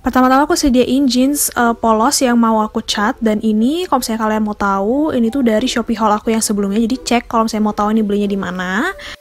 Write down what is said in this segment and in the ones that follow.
Pertama-tama aku sediain jeans polos yang mau aku cat, dan ini kalau misalnya kalian mau tahu, ini tuh dari Shopee haul aku yang sebelumnya, jadi cek kalau misalnya mau tahu ini belinya di mana.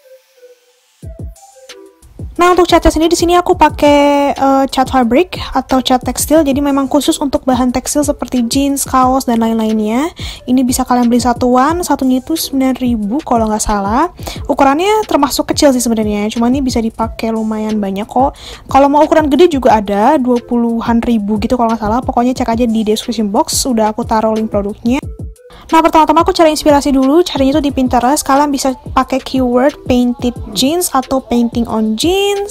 Nah, untuk catnya sendiri di sini aku pakai cat fabric atau cat tekstil, jadi memang khusus untuk bahan tekstil seperti jeans, kaos, dan lain-lainnya. Ini bisa kalian beli satuan, satunya itu 9.000 kalau nggak salah. Ukurannya termasuk kecil sih sebenarnya, cuma ini bisa dipakai lumayan banyak kok. Kalau mau ukuran gede juga ada, 20-an ribu gitu kalau nggak salah. Pokoknya cek aja di description box, udah aku taruh link produknya. Nah, pertama-tama aku cari inspirasi dulu, carinya itu di Pinterest. Kalian bisa pakai keyword painted jeans atau painting on jeans.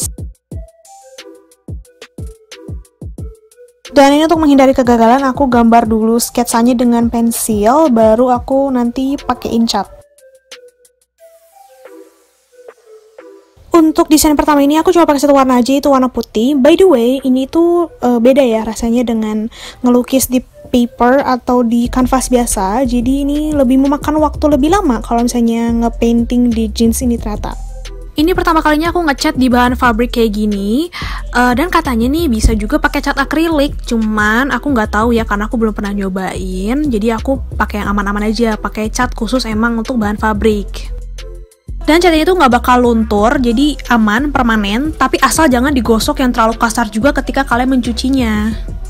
Dan ini untuk menghindari kegagalan, aku gambar dulu sketsanya dengan pensil, baru aku nanti pakein cat. Untuk desain pertama ini aku cuma pakai satu warna aja, itu warna putih. By the way, ini tuh beda ya rasanya dengan ngelukis di paper atau di kanvas biasa. Jadi ini lebih memakan waktu lebih lama kalau misalnya ngepainting di jeans ini ternyata. Ini pertama kalinya aku ngecat di bahan fabric kayak gini, dan katanya nih bisa juga pakai cat akrilik. Cuman aku nggak tahu ya karena aku belum pernah nyobain. Jadi aku pakai yang aman-aman aja, pakai cat khusus emang untuk bahan fabric. Dan catnya itu nggak bakal luntur, jadi aman, permanen, tapi asal jangan digosok yang terlalu kasar juga ketika kalian mencucinya.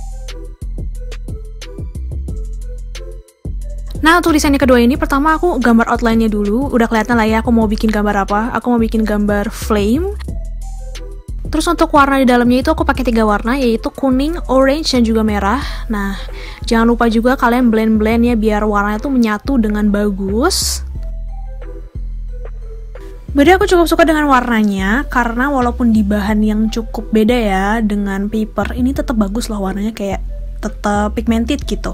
Nah, untuk desain yang kedua ini, pertama aku gambar outline-nya dulu. Udah kelihatan lah ya aku mau bikin gambar apa. Aku mau bikin gambar flame. Terus untuk warna di dalamnya itu aku pakai 3 warna, yaitu kuning, orange, dan juga merah. Nah, jangan lupa juga kalian blend-blend ya biar warnanya tuh menyatu dengan bagus. Beda aku cukup suka dengan warnanya, karena walaupun di bahan yang cukup beda ya dengan paper, ini tetap bagus loh warnanya, kayak tetap pigmented gitu.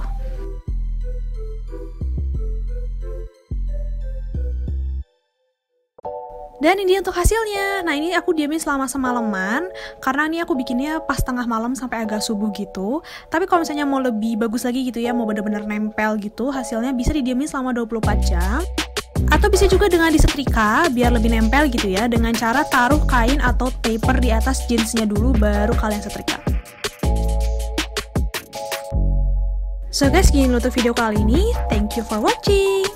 Dan ini untuk hasilnya. Nah, ini aku diamin selama semalaman, karena ini aku bikinnya pas tengah malam sampai agak subuh gitu. Tapi kalau misalnya mau lebih bagus lagi gitu ya, mau bener-bener nempel gitu, hasilnya bisa didiamin selama 24 jam. Atau bisa juga dengan disetrika biar lebih nempel gitu ya, dengan cara taruh kain atau paper di atas jeansnya dulu baru kalian setrika. So guys, gini dulu tuh video kali ini. Thank you for watching.